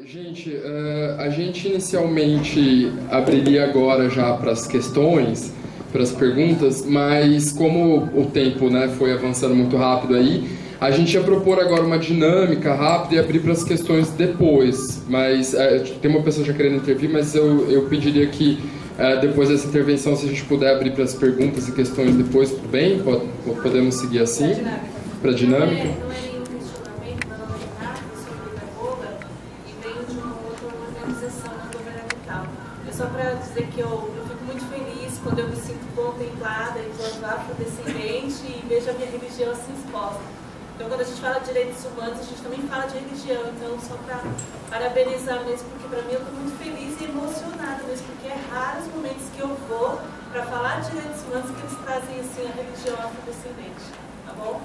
Gente, a gente inicialmente abriria agora já para as questões, para as perguntas, mas como o tempo, né, foi avançando muito rápido aí, a gente ia propor agora uma dinâmica rápida e abrir para as questões depois. Mas tem uma pessoa já querendo intervir, mas eu pediria que depois dessa intervenção, se a gente puder abrir para as perguntas e questões depois, tudo bem? Podemos seguir assim? Para a dinâmica? Só para dizer que eu fico muito feliz quando eu me sinto contemplada enquanto afrodescendente e vejo a minha religião assim exposta. Então, quando a gente fala de direitos humanos, a gente também fala de religião. Então, só para parabenizar mesmo, porque para mim eu estou muito feliz e emocionada mesmo, porque é raro os momentos que eu vou para falar de direitos humanos que eles trazem assim a religião afrodescendente. Tá bom?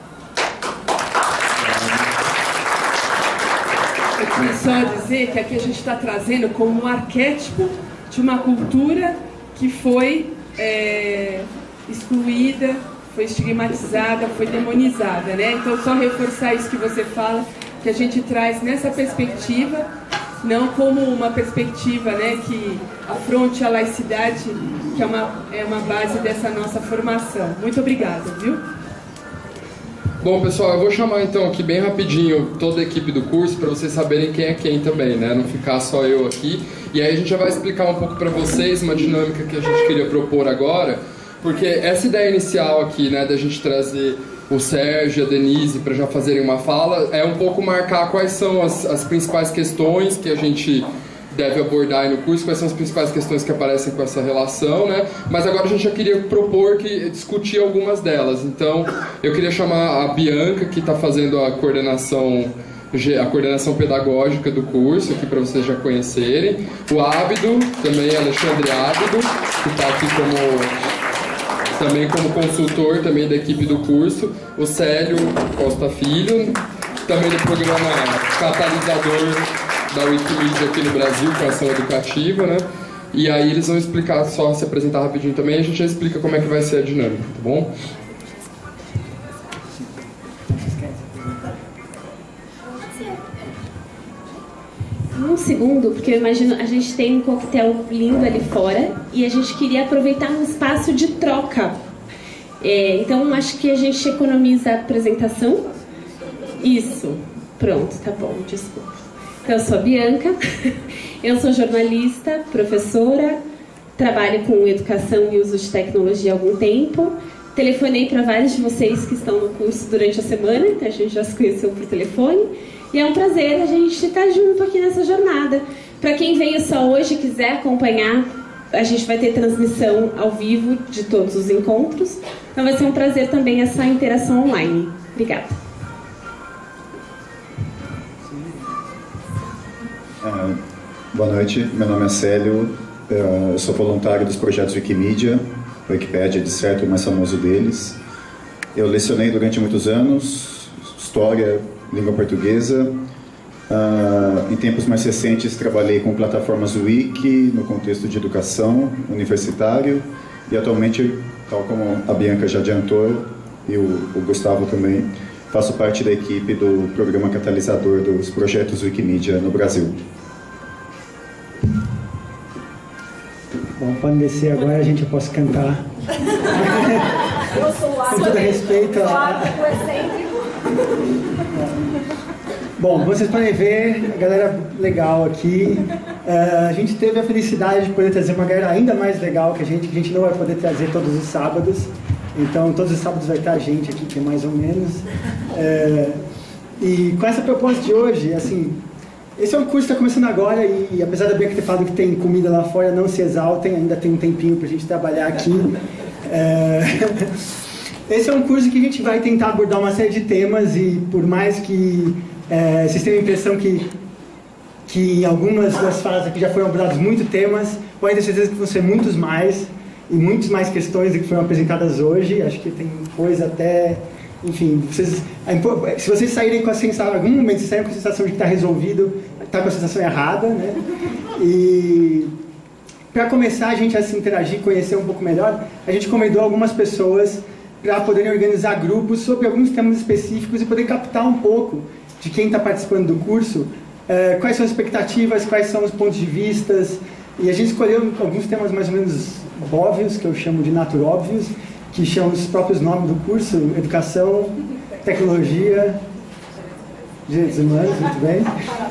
Eu queria só dizer que aqui a gente está trazendo como um arquétipo de uma cultura que foi excluída, foi estigmatizada, foi demonizada, né? Então, só reforçar isso que você fala, que a gente traz nessa perspectiva, não como uma perspectiva, né, que afronte a laicidade, que é uma base dessa nossa formação. Muito obrigada, viu? Bom, pessoal, eu vou chamar então aqui bem rapidinho toda a equipe do curso para vocês saberem quem é quem também, né? Não ficar só eu aqui. E aí a gente já vai explicar um pouco para vocês uma dinâmica que a gente queria propor agora, porque essa ideia inicial aqui, né, da gente trazer o Sérgio e a Denise para já fazerem uma fala, é um pouco marcar quais são as principais questões que a gente deve abordar aí no curso, quais são as principais questões que aparecem com essa relação, né? Mas agora a gente já queria propor discutir algumas delas. Então, eu queria chamar a Bianca, que está fazendo a coordenação pedagógica do curso, aqui para vocês já conhecerem. O Ábido, também Alexandre Ábido, que está aqui também como consultor também da equipe do curso. O Célio Costa Filho, também do programa Catalisador da Wikimedia aqui no Brasil, com ação educativa, né? E aí eles vão explicar, só se apresentar rapidinho também, e a gente já explica como é que vai ser a dinâmica, tá bom? Um segundo, porque eu imagino, a gente tem um coquetel lindo ali fora e a gente queria aproveitar um espaço de troca. Então, acho que a gente economiza a apresentação. Isso. Pronto, tá bom, desculpa. Então, eu sou a Bianca, eu sou jornalista, professora, trabalho com educação e uso de tecnologia há algum tempo. Telefonei para vários de vocês que estão no curso durante a semana, então a gente já se conheceu por telefone. E é um prazer a gente estar junto aqui nessa jornada. Para quem veio só hoje e quiser acompanhar, a gente vai ter transmissão ao vivo de todos os encontros. Então vai ser um prazer também essa interação online. Obrigada. Boa noite, meu nome é Célio, eu sou voluntário dos projetos Wikimedia, a Wikipédia é de certo o mais famoso deles. Eu lecionei durante muitos anos, História, Língua Portuguesa. Em tempos mais recentes trabalhei com plataformas Wiki no contexto de educação universitário e atualmente, tal como a Bianca já adiantou e o Gustavo também, faço parte da equipe do programa catalisador dos projetos Wikimedia no Brasil. Bom, pode descer agora, a gente posso cantar. Eu sou o Com todo respeito. Bom, vocês podem ver a galera legal aqui. A gente teve a felicidade de poder trazer uma galera ainda mais legal que a gente não vai poder trazer todos os sábados. Então, todos os sábados vai estar a gente aqui, que é mais ou menos. E com essa proposta de hoje, assim, esse é um curso que está começando agora e apesar da Bianca ter falado que tem comida lá fora, não se exaltem, ainda tem um tempinho para a gente trabalhar aqui. Esse é um curso que a gente vai tentar abordar uma série de temas e por mais que vocês tenham a impressão que em algumas das falas aqui já foram abordados muitos temas, pode ter certeza que vão ser muitos mais e muitas mais questões do que foram apresentadas hoje. Acho que tem coisa até... Enfim, se vocês saírem com a sensação, em algum momento vocês saírem com a sensação de que está resolvido, está com a sensação errada, né? E para começar a gente a se interagir, conhecer um pouco melhor, a gente convidou algumas pessoas para poderem organizar grupos sobre alguns temas específicos e poder captar um pouco de quem está participando do curso quais são as expectativas, quais são os pontos de vistas. E a gente escolheu alguns temas mais ou menos óbvios, que eu chamo de naturóbvios, que chamam os próprios nomes do curso: educação, tecnologia, direitos humanos, muito bem.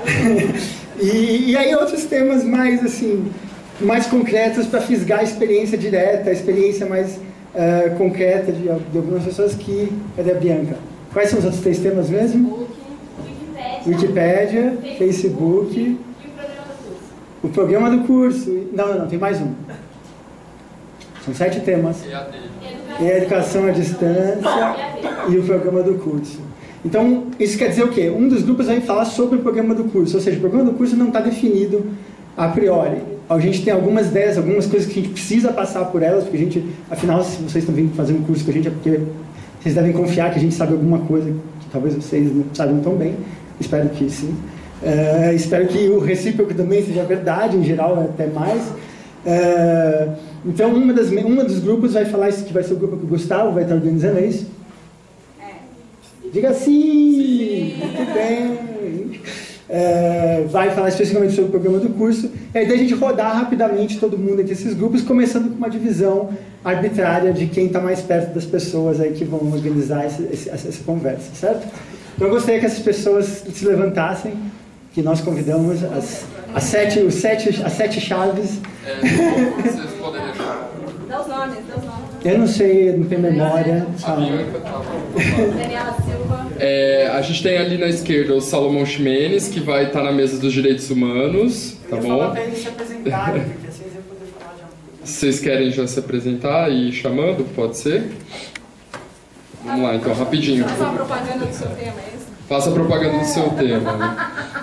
E aí outros temas mais, assim, mais concretos para fisgar a experiência direta, a experiência mais concreta de algumas pessoas que... Cadê a Bianca? Quais são os outros 3 temas mesmo? Wikipédia, Facebook... E O o programa do curso. programa do curso. Não, tem mais um. São 7 temas. E a educação à distância e o programa do curso. Então, isso quer dizer o quê? Um dos grupos vai falar sobre o programa do curso, ou seja, o programa do curso não está definido a priori. A gente tem algumas ideias, algumas coisas que a gente precisa passar por elas, porque a gente, afinal, se vocês estão vindo fazer um curso com a gente, é porque vocês devem confiar que a gente sabe alguma coisa que talvez vocês não saibam tão bem. Espero que sim. Espero que o recíproco também seja verdade, em geral, até mais. Então, uma dos grupos vai falar isso, que vai ser o grupo que o Gustavo vai estar organizando, é isso? Diga sim! Muito bem! Vai falar especificamente sobre o programa do curso. E aí, daí a gente rodar rapidamente todo mundo entre esses grupos, começando com uma divisão arbitrária de quem está mais perto das pessoas aí que vão organizar essa conversa, certo? Então, eu gostaria que essas pessoas se levantassem, que nós convidamos as 7 chaves. Vocês podem deixar. Dá os nomes. Eu não sei, não tenho memória. Daniela Silva. A gente tem ali na esquerda o Salomão Ximenes, que vai estar na mesa dos direitos humanos, tá bom? Falar para eles se apresentarem, porque assim eles vão poder falar de algo. Vocês querem já se apresentar e ir chamando? Pode ser? Vamos lá, então, rapidinho. Faça uma propaganda do seu tema, é isso? Faça a propaganda do seu tema, né?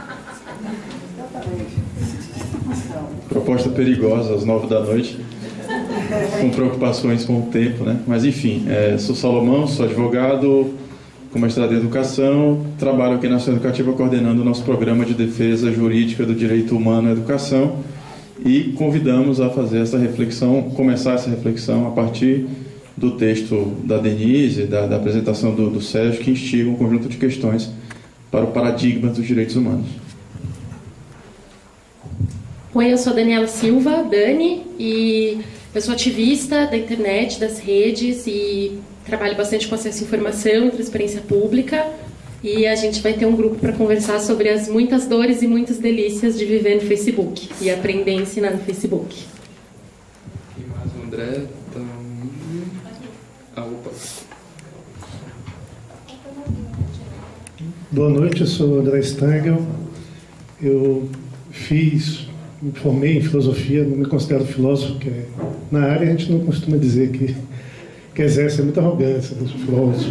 Proposta perigosa às 9 da noite, com preocupações com o tempo, né? Mas enfim, sou Salomão, sou advogado com mestrado em educação, trabalho aqui na Ação Educativa coordenando o nosso programa de defesa jurídica do direito humano à educação e convidamos a fazer essa reflexão, começar essa reflexão a partir do texto da Denise, da apresentação do Sérgio, que instiga um conjunto de questões para o paradigma dos direitos humanos. Oi, eu sou Daniela Silva, Dani, e eu sou ativista da internet, das redes, e trabalho bastante com acesso à informação e transparência pública. E a gente vai ter um grupo para conversar sobre as muitas dores e muitas delícias de viver no Facebook e aprender a ensinar no Facebook. E mais o André. Opa. Boa noite, eu sou André Stangel. Eu me formei em filosofia, não me considero filósofo, porque na área a gente não costuma dizer que exerce muita arrogância dos filósofos.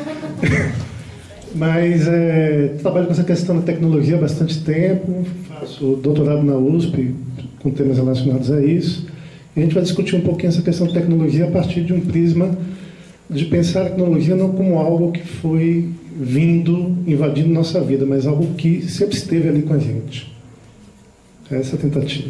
Mas trabalho com essa questão da tecnologia há bastante tempo, faço doutorado na USP com temas relacionados a isso, e a gente vai discutir um pouquinho essa questão de tecnologia a partir de um prisma de pensar a tecnologia não como algo que foi invadindo nossa vida, mas algo que sempre esteve ali com a gente. Essa é a tentativa.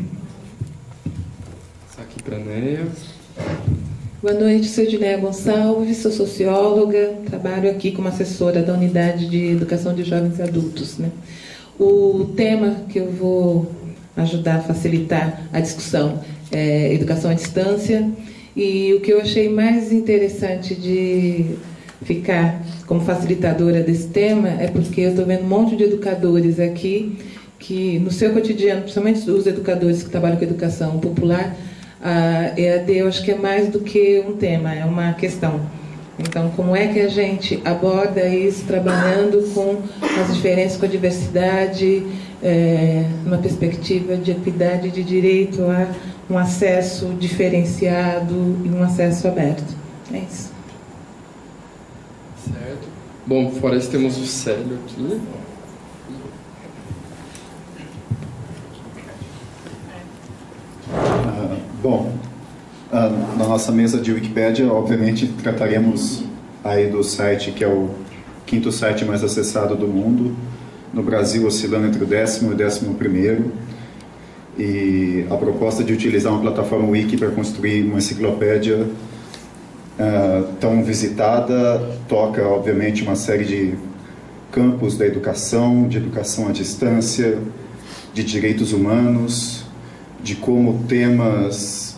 Isso aqui para a Neia. Boa noite, sou Edneia Gonçalves, sou socióloga, trabalho aqui como assessora da Unidade de Educação de Jovens e Adultos, né? O tema que eu vou ajudar a facilitar a discussão é educação à distância, e o que eu achei mais interessante de ficar como facilitadora desse tema é porque eu estou vendo um monte de educadores aqui que, no seu cotidiano, principalmente os educadores que trabalham com educação popular, a EAD eu acho que é mais do que um tema, é uma questão. Então, como é que a gente aborda isso trabalhando com as diferenças, com a diversidade, numa perspectiva de equidade de direito a um acesso diferenciado e um acesso aberto. É isso. Certo. Bom, fora isso temos o Célio aqui. Na nossa mesa de Wikipédia, obviamente, trataremos aí do site que é o 5º site mais acessado do mundo, no Brasil oscilando entre o 10º e o 11º, e a proposta de utilizar uma plataforma Wiki para construir uma enciclopédia tão visitada toca, obviamente, uma série campos da educação, de educação à distância, de direitos humanos, de como temas,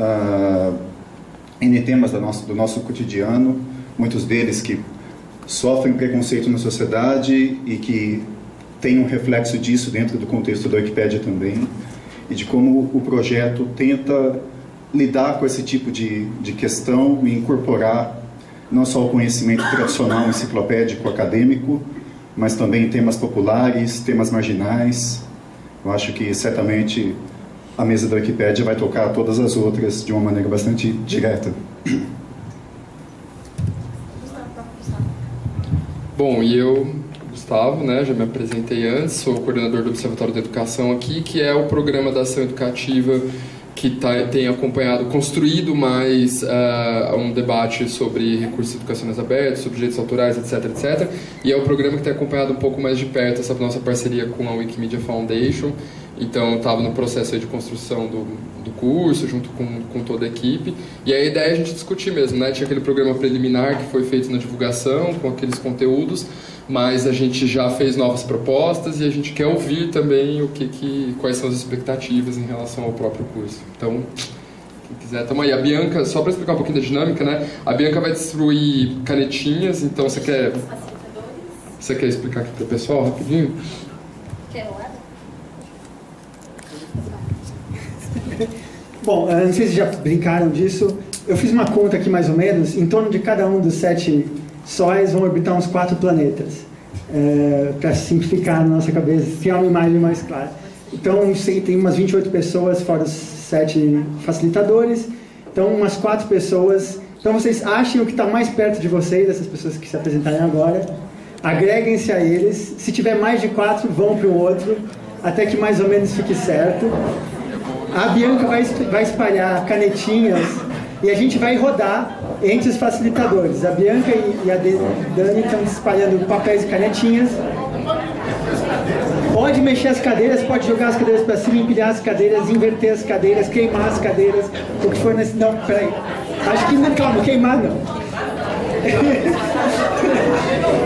N temas do nosso cotidiano, muitos deles que sofrem preconceito na sociedade e que tem um reflexo disso dentro do contexto da Wikipédia também, e de como o projeto tenta lidar com esse tipo de questão e incorporar não só o conhecimento tradicional enciclopédico acadêmico, mas também temas populares, temas marginais. Eu acho que certamente a mesa da Wikipédia vai tocar todas as outras de uma maneira bastante direta. Bom, e eu, Gustavo, né, já me apresentei antes, sou coordenador do Observatório da Educação aqui, que é o programa da ação educativa que tem acompanhado, construído mais um debate sobre recursos educacionais abertos, sobre direitos autorais, etc, etc. E é o programa que tem acompanhado um pouco mais de perto essa nossa parceria com a Wikimedia Foundation. Então, estava no processo aí de construção do curso, junto com toda a equipe. E a ideia é a gente discutir mesmo, né? Tinha aquele programa preliminar que foi feito na divulgação, com aqueles conteúdos, mas a gente já fez novas propostas e a gente quer ouvir também quais são as expectativas em relação ao próprio curso. Então, quem quiser, tamo aí. A Bianca, só para explicar um pouquinho da dinâmica, né? A Bianca vai distribuir canetinhas, então você quer explicar aqui para o pessoal rapidinho? Quer rolar? Bom, não sei se já brincaram disso. Eu fiz uma conta aqui mais ou menos. Em torno de cada um dos 7 sóis vão orbitar uns 4 planetas. Para simplificar na nossa cabeça, criar uma imagem mais clara. Então, tem umas 28 pessoas, fora os 7 facilitadores. Então, umas 4 pessoas. Então, vocês achem o que está mais perto de vocês, dessas pessoas que se apresentarem agora. Agreguem-se a eles. Se tiver mais de 4, vão para o outro, até que mais ou menos fique certo. A Bianca vai espalhar canetinhas e a gente vai rodar entre os facilitadores. A Bianca e a Dani estão espalhando papéis e canetinhas. Pode mexer as cadeiras, pode jogar as cadeiras para cima, empilhar as cadeiras, inverter as cadeiras, queimar as cadeiras, o que for nesse... Não, peraí. Acho que não, calma, queimar não.